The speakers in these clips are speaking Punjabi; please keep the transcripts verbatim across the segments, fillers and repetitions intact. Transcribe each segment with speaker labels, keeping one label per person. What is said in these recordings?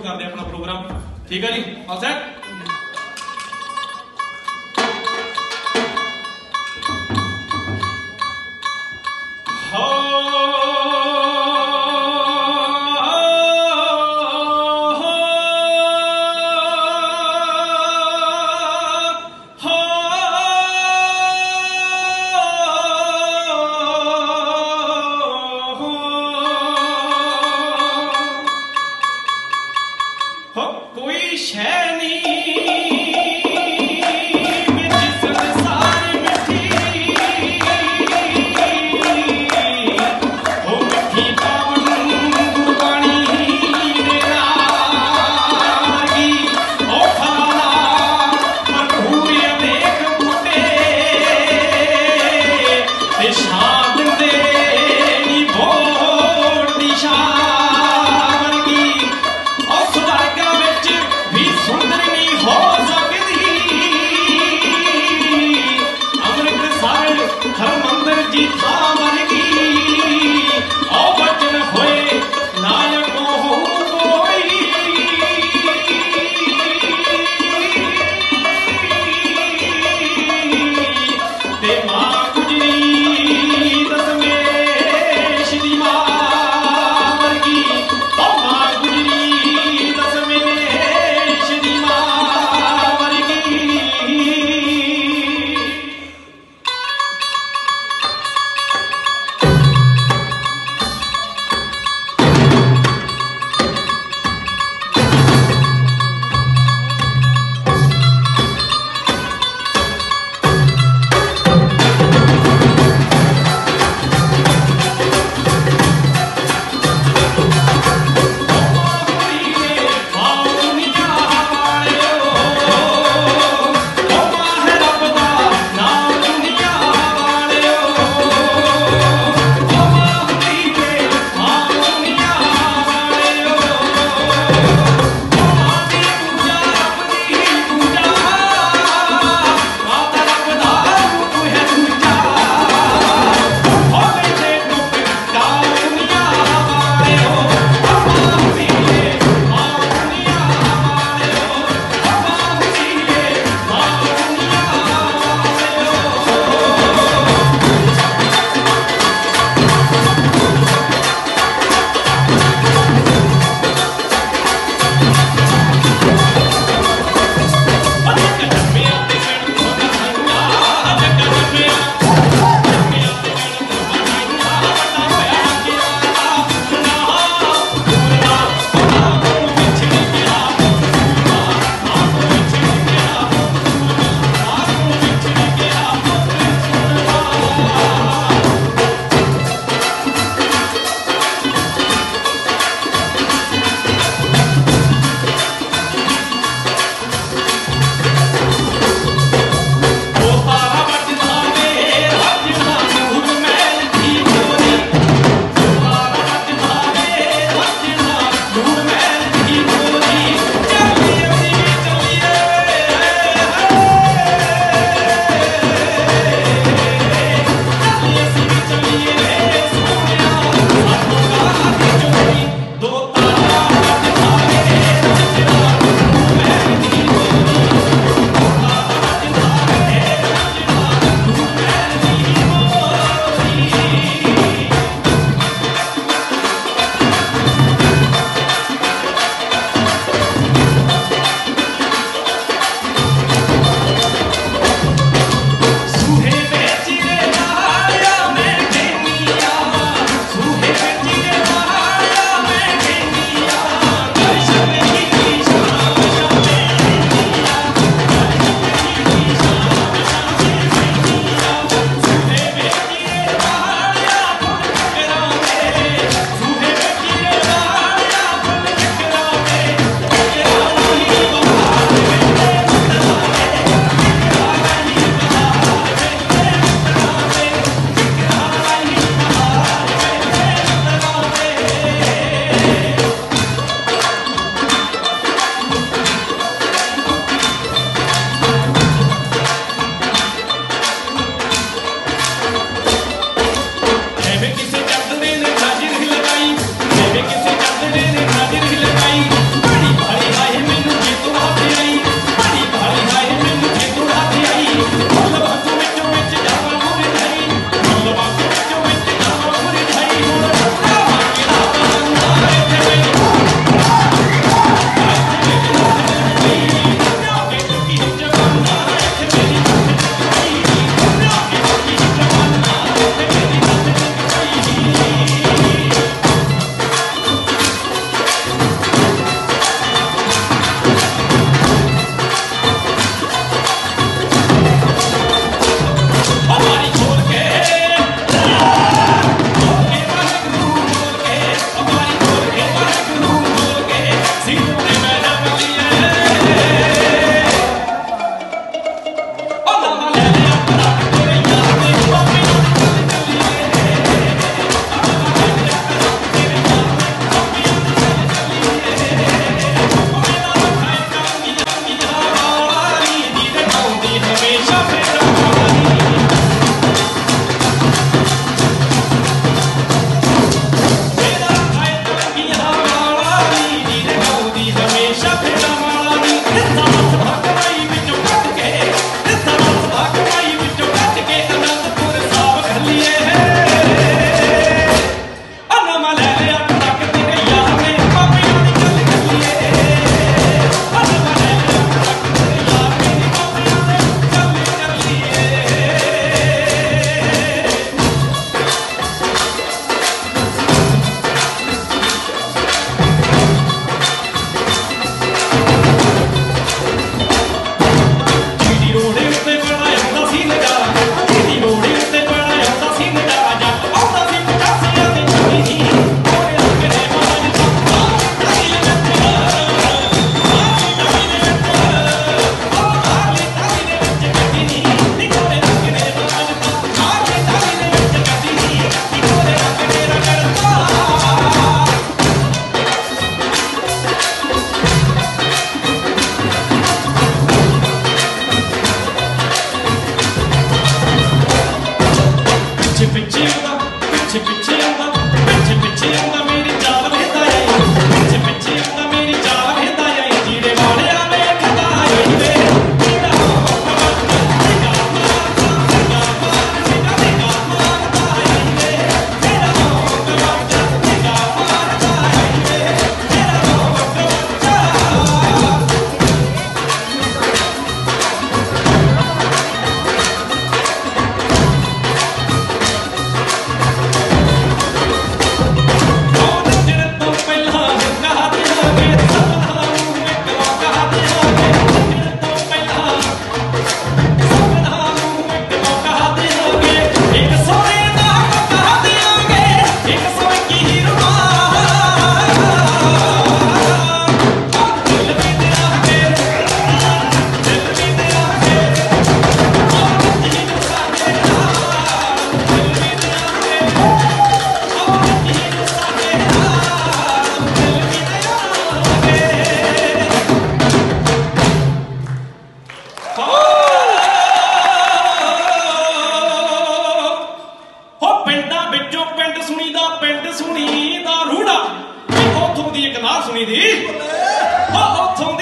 Speaker 1: करते अपना प्रोग्राम। ठीक है जी, ऑल सेट।
Speaker 2: हो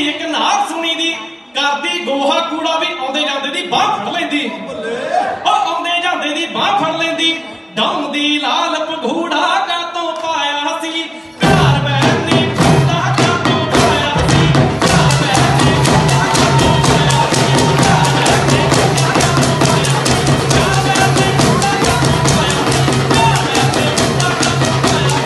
Speaker 1: ਇੱਕ ਨਾਰ ਸੁਣੀ ਦੀ ਕਰਦੀ ਗੋਹਾ ਕੂੜਾ ਵੀ ਆਉਂਦੇ ਜਾਂਦੇ ਦੀ ਬਾਹ ਫੜ ਲੈਂਦੀ ਉਹ ਆਉਂਦੇ ਜਾਂਦੇ ਦੀ ਬਾਹ ਫੜ ਲੈਂਦੀ ਡੌਮ ਦੀ ਲਾਲ ਪਗੂੜਾ ਕਾਤੋਂ ਪਾਇਆ ਸੀ ਪਿਆਰ ਬੈਨ ਨੇ ਪੂੜਾ ਕਾਤੋਂ ਪਾਇਆ ਸੀ ਪਿਆਰ ਬੈਨ ਨੇ ਪੂੜਾ ਕਾਤੋਂ ਪਾਇਆ ਸੀ ਪਿਆਰ ਬੈਨ ਨੇ ਪੂੜਾ ਕਾਤੋਂ ਪਾਇਆ ਸੀ ਪਿਆਰ ਬੈਨ ਨੇ ਪੂੜਾ ਕਾਤੋਂ ਪਾਇਆ ਸੀ ਪਿਆਰ ਬੈਨ ਨੇ ਪੂੜਾ ਕਾਤੋਂ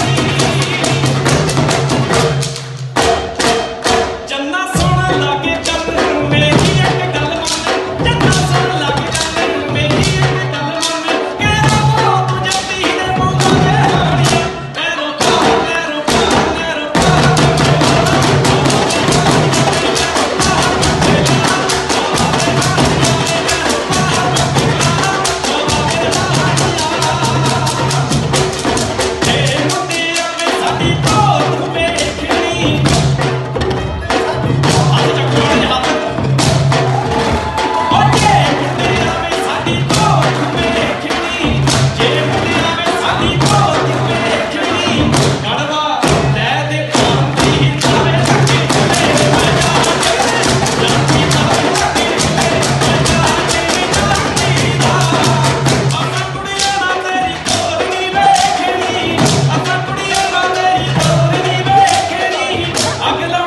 Speaker 1: ਪਾਇਆ ਸੀ ਚੰਨਾ ਸੋਹਣਾ ਲਾਗੇ ਚੰਨ ਮੇਰੀ ਇੱਕ ਗੱਲ ਮੰਨ ਚੰਨਾ ਸੋਹਣਾ ਲਾਗੇ ਚੰਨ ਮੇਰੀ ਇੱਕ ਗੱਲ ਮੰਨ ਕਿਹੜਾ ਉਹ ਤੂੰ ਜੱਟੀ ਦੇ ਮੂੰਹਾਂ ਤੇ ਹਾਣੀਏ ਐਰੋ ਪਾ ਐਰੋ ਪਾ ਐਰੋ ਪਾ ਏ ਮੁੰਡੇ ਆਵੇ ਸਾਡੀ ਤੋਰ ਵੇਖਣੀ ਹੱਥ ਚੱਕੋ ਵਾਲੇ ਹੱਥ ਓ ਜੇ ਮੁੰਡੇ ਆਵੇ ਸਾਡੀ ਤੋਰ ਵੇਖਣੀ ਜੇ ਮੁੰਡੇ ਆਵੇ ਸਾਡੀ ਤੋਰ ਵੇਖਣੀ ਗੜਵਾ ਲੈ ਦੇ ਖਾਂਦੀ ਜਾਵੇ ਸੱਚੀ ਤੇ ਮੈਂ ਜਾਂਦੀ ਜਾਂਦੀ ਜਾਂਦੀ ਮੈਂ ਜਾਂਦੀ ਜਾਂਦੀ ਦਾ ਅਸਾਂ ਕੁੜੀਆਂ ਨਾਲ ਤੇਰੀ ਤੋਰ ਨਹੀਂ ਵੇਖਣੀ ਅਸਾਂ ਕੁੜੀਆਂ ਨਾਲ ਤੇਰੀ ਤੋਰ ਨਹੀਂ ਵੇਖਣੀ ਅਗਲਾ